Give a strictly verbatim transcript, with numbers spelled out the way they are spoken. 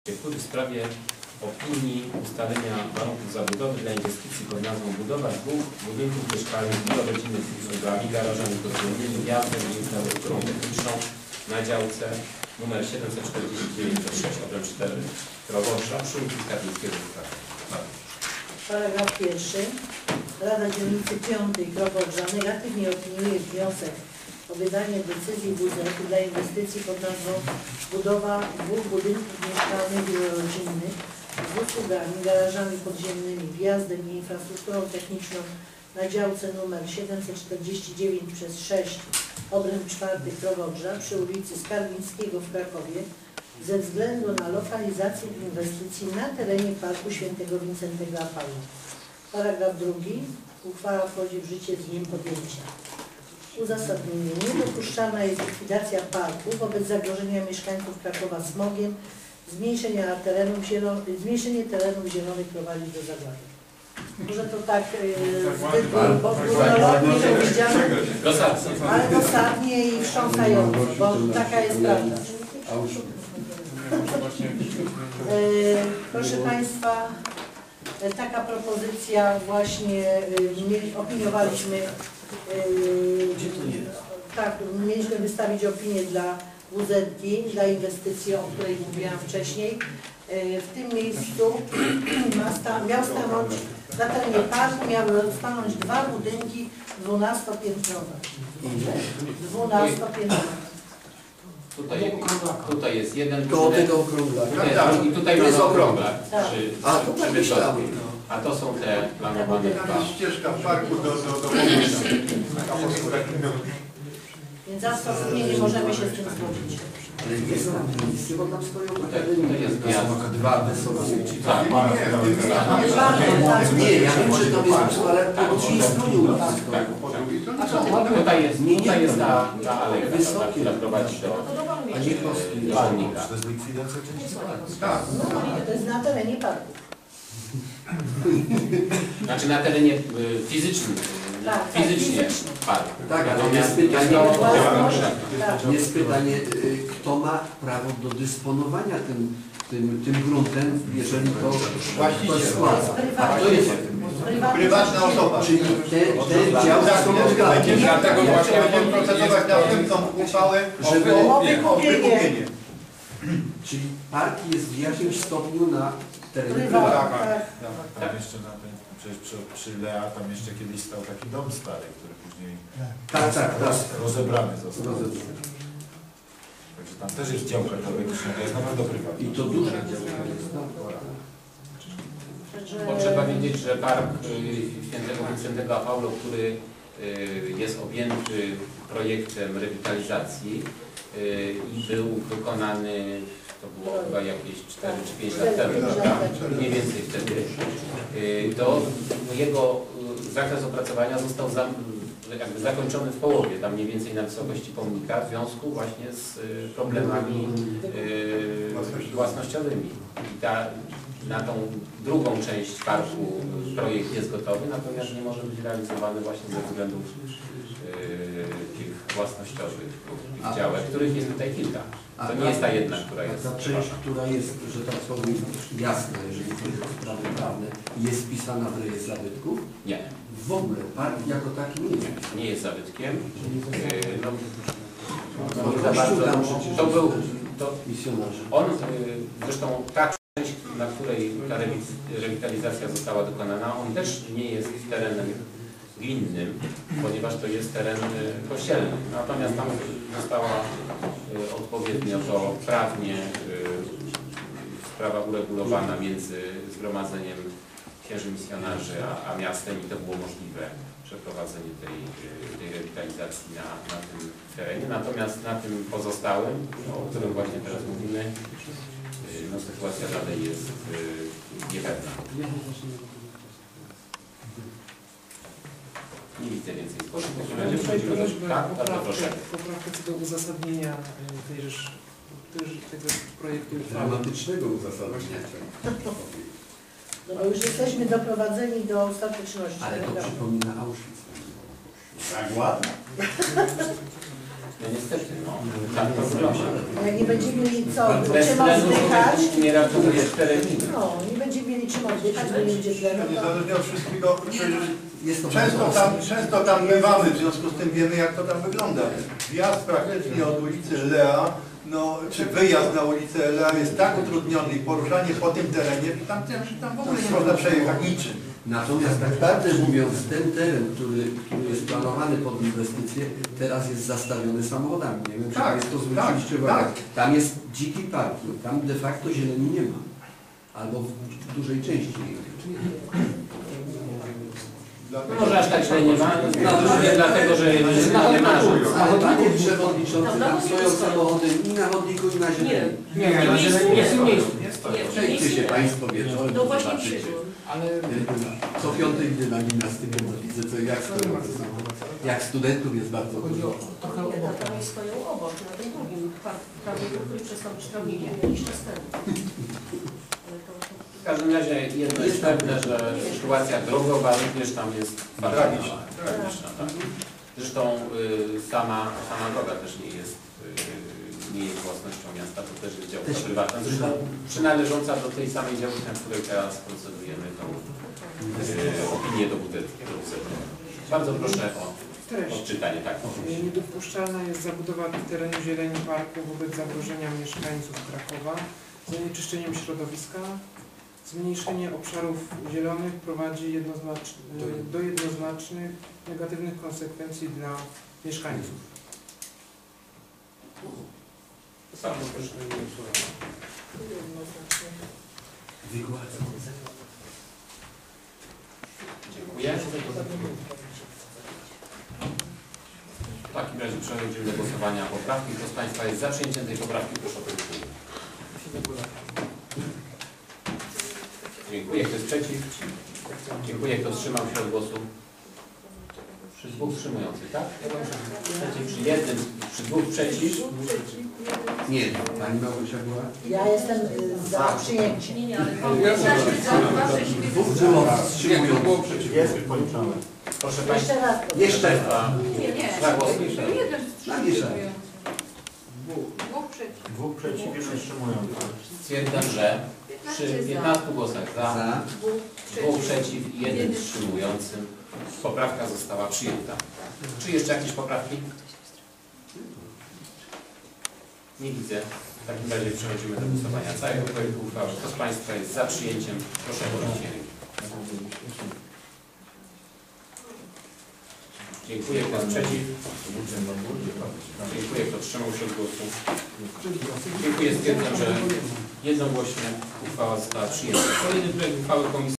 W sprawie opinii ustalenia warunków zabudowy dla inwestycji pod nazwą budowa dwóch budynków mieszkalnych wielorodzinnych z usługami, garażami podwójnymi, wjazdem i infrastrukturą techniczną na działce numer siedemset czterdzieści dziewięć przez sześć obręcz cztery Kroworsza przy ulicy Karpińskiego. Paragraf pierwszy. Rada Dzielnicy piątej Kroworsza negatywnie opiniuje wniosek o wydanie decyzji W Z dla inwestycji pod nazwą budowa dwóch budynków mieszkalnych wielorodzinnych z usługami, garażami podziemnymi, wjazdem i infrastrukturą techniczną na działce numer siedemset czterdzieści dziewięć przez sześć obręb czwarty Kroworsza przy ulicy Skarbińskiego w Krakowie ze względu na lokalizację inwestycji na terenie Parku Świętego Wincentego Apału. Paragraf drugi. Uchwała wchodzi w życie z dniem podjęcia. Uzasadnienie. Niedopuszczalna jest likwidacja parku wobec zagrożenia mieszkańców Krakowa smogiem, zmniejszenia terenów zielonych, zmniejszenie terenów zielonych prowadzi do zagłady. Może to tak yy, zbyt górnolotnie powiedziane, ale dosadnie i wstrząsająco, bo taka jest prawda. Yy, proszę Państwa, taka propozycja właśnie yy, opiniowaliśmy. Yy, tak, mieliśmy wystawić opinię dla W Z G, dla inwestycji, o której mówiłam wcześniej. Yy, w tym miejscu ma sta, miał stanąć, na terenie parku miały stanąć dwa budynki dwunastopiętrowe. dwunastopiętrowe. Tutaj, tutaj jest jeden koło tego okrągla. I tutaj mamy okrągla. Tak. Przy, A, to tak myślałem. A to są te planowane dwa. Ścieżka w parku do, do, do Więc absolutnie nie możemy się z tym zgodzić. Ale jest tam miejsce, bo tam stoją Tutaj, tutaj jest gwiazda. dwa wysokie. Tak, Nie, ja wiem, że tam jest, ale po drzwi stroju. Tutaj jest, tutaj jest ta, ta aleja, która prowadzi do A nie kostki. palnika. To jest likwidacja części parku. Tak. To jest na terenie parku. Znaczy na terenie y, fizycznym, Tak, fizycznie tak, fizycznie. parku. Tak, ale Natomiast jest pytanie, Tak. jest pytanie, kto ma prawo do dysponowania tym, tym, tym gruntem, jeżeli to ktoś składa. A kto jest? Prywatna osoba. Czyli te, te działy są odgadne. Dlatego właśnie będziemy procedować następną uchwałę Żeby- o o wykupienie. Czyli park jest w jakimś stopniu na terenie Prywatna, prywatnym. tak. Tam jeszcze na ten, przecież przy, przy Lea tam jeszcze kiedyś stał taki dom stary, który później Tak, tak, tak. rozebrany został. Rozebrany. Także tam też jest działka teoretyczna, to jest naprawdę prywatna. I to duża działka jest. Bo trzeba wiedzieć, że park y, Świętego Wincentego Apaulo, który y, jest objęty projektem rewitalizacji y, i był wykonany, to było chyba jakieś cztery czy pięć lat temu, prawda? Mniej więcej wtedy, y, to jego y, zakres opracowania został za, jakby zakończony w połowie, tam mniej więcej na wysokości pomnika, w związku właśnie z y, problemami y, własnościowymi. I ta, na tą drugą część parku projekt jest gotowy, natomiast nie może być realizowany właśnie ze względów yy, tych własnościowych, tych działek, których jest tutaj kilka. To nie jest ta jedna, która jest. Ta część, która jest, że tak powiem, jasna, jeżeli chodzi o sprawy prawne, jest wpisana w rejestr zabytków? Nie. W ogóle park jako taki nie jest. Nie jest zabytkiem. Yy, no, No, no, nie za bardzo. To był, to misjonarze. on, yy, zresztą ta część, na której ta rewitalizacja została dokonana, on też nie jest terenem gminnym, ponieważ to jest teren y, kościelny. Natomiast tam została y, odpowiednio to prawnie y, sprawa uregulowana między Zgromadzeniem Księży Misjonarzy a, a miastem i to było możliwe przeprowadzenie tej, y, tej rewitalizacji na, na tym terenie. Natomiast na tym pozostałym, o którym właśnie teraz mówimy, y, no, sytuacja dalej jest y, niepewna. Nie widzę więcej zgłoszeń. W takim razie przechodzimy do... Tak, bardzo proszę. Poprawkę co do uzasadnienia tejże, tejże, tego projektu uchwały. Dramatycznego uzasadnienia. No bo już jesteśmy doprowadzeni do ostateczności. Ale to prawda? przypomina Auschwitz. Tak ładnie. No niestety, no. Tak to wygląda. No jak nie będziemy mieli co, Bez czym tlenu oddychać, człowiek nie ratuje cztery minuty. no, nie będziemy mieli czym oddychać, bo nie będzie tlenu, to Niezależnie od wszystkiego, Jest to często bardzo tam, często tam bywamy, w związku z tym wiemy, jak to tam wygląda. Wjazd praktycznie od ulicy Lea, no, czy wyjazd na ulicę Lea jest tak utrudniony i poruszanie po tym terenie, że tam, tam w ogóle nie można przejechać niczym. Natomiast tak naprawdę mówiąc, ten teren, który, który jest planowany pod inwestycję, teraz jest zastawiony samochodami. Nie wiem, czy Tak, jest to tak, zwróciliście uwagę. tak. Tam jest dziki parking, tam de facto zieleni nie ma. Albo w dużej części nie ma. No, może aż tak źle nie ma, no, nie dlatego, że nie ma. Ale panie przewodniczący, tam stoją samochody i na chodniku, i na zieleni. Nie, nie, na zieleni jest miejscu. Przejdźcie się Państwo wieczorem, No właśnie zobaczycie. przyszło. Ale Co piątek idę na gimnastykę, bo widzę, co jak stoją. Jak studentów jest bardzo chodzi dużo. o trochę Nie, obok. tam oni stoją obok, na tym drugim trawniku, który przestał być trawnikiem jakiś czas temu. Ale to- to- W każdym razie jedno jest pewne, że sytuacja drogowa również tam jest Tragiczna. tragiczna. Tak. Zresztą y, sama, sama droga też nie jest, y, nie jest własnością miasta, to też jest działka prywatna. Zresztą przynależąca do tej samej działki, na której teraz procedujemy tą y, opinię do budżetu. Bardzo proszę o Treść. odczytanie. Tak. Niedopuszczalna jest zabudowa terenu zieleni parku wobec zagrożenia mieszkańców Krakowa, zanieczyszczeniem środowiska. Zmniejszenie obszarów zielonych prowadzi jednoznacz- do jednoznacznych negatywnych konsekwencji dla mieszkańców. Samo proszę. Dziękuję. W takim razie przechodzimy do głosowania poprawki. Kto z Państwa jest za przyjęciem tej poprawki, proszę o podniesienie. Dziękuję. Kto jest przeciw? Dziękuję. Kto wstrzymał się od głosu? Przy dwóch wstrzymujących, tak? Ja byłem przeciw. Przy jednym, przy dwóch przeciw. Nie, Pani Małgosia była? ja jestem y, za przyjęciem. Nie, nie, ale pan zawsze siebie Dwóch było wstrzymujących. Jest policzone. Proszę Państwa. Jeszcze raz. Jeszcze Państwa, Nie, nie. zagłosujcie. Jeden Namieszaj. Dwóch przeciw. Dwóch przeciw, jeden wstrzymujący. Stwierdzam, że przy piętnastu głosach za, Za. dwóch przeciw i jeden wstrzymującym poprawka została przyjęta. Czy jeszcze jakieś poprawki? Nie widzę. W takim razie przechodzimy do głosowania całego projektu uchwały. Kto z Państwa jest za przyjęciem? Proszę o podniesienie ręki. Dziękuję. Kto jest przeciw? Dziękuję. Kto wstrzymał się od głosu? Dziękuję. Stwierdzam, że jednogłośnie uchwała została przyjęta. Kolejny projekt uchwały Komisji